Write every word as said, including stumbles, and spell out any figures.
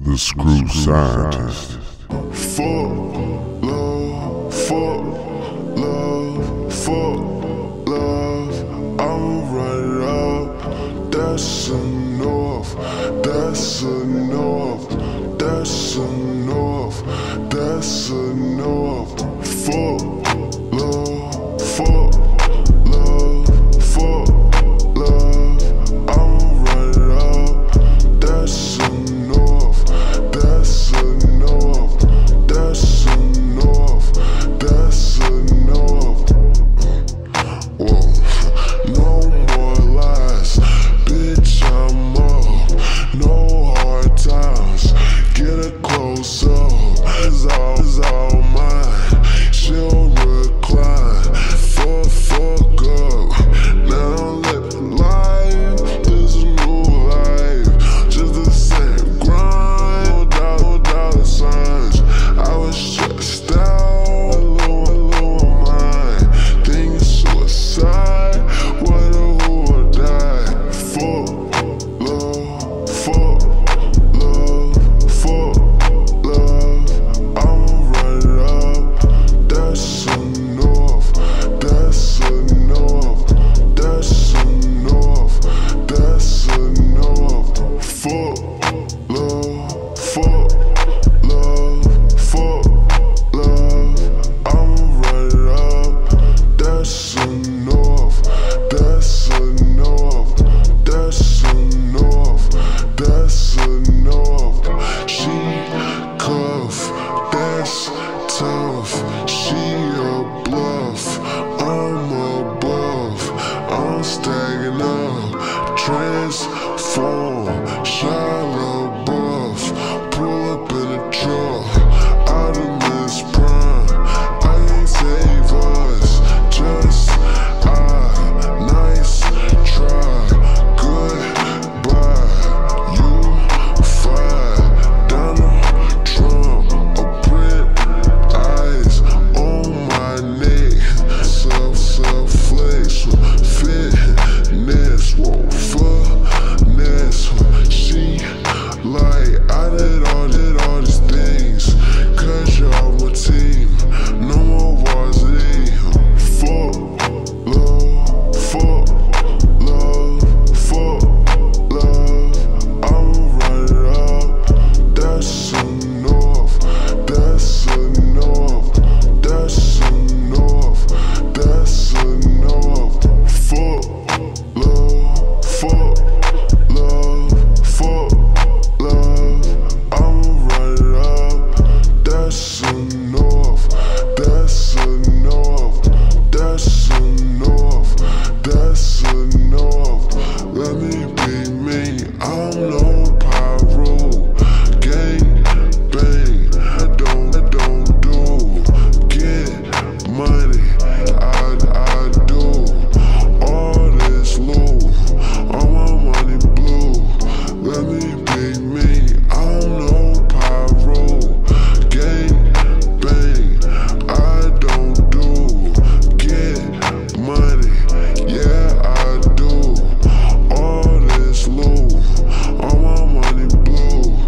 The Screw Scientist. Fuck love, fuck love, fuck love. I'ma run it up. That's enough. That's enough. That's enough. That's enough. Fuck love, fuck love, fuck love. I'ma run it up. That's enough. That's enough. That's enough. That's enough. Whoa, no more lies, bitch. I'm up. No hard times. Get a close up. It's all, it's all mine. She'll recline. Fuck, fuck up. Now let life is a new life. Just the same grind. No dollar, no dollar signs. I was stressed out. Alone, alone mine. Thinking suicide. What a who would die. Fuck love. Fuck love. Fuck love. I'ma run it up. That's enough. That's enough. That's enough. That's enough. Fuck love. Fuck love. Fuck love. I'ma run it up. That's enough. That's enough. That's enough. That's enough. She cuff. That's tough. She a bluff. I'm above. I'm stacking up. Transform. Shia LaBeouf. Pull up in a truck. Optimus Prime. I ain't save us. Just I. Nice try. Goodbye. You fired. Donald Trump. A print. Eyes on my neck. Self, self flex. Fitness. Whoa, finesse. She like I did all this.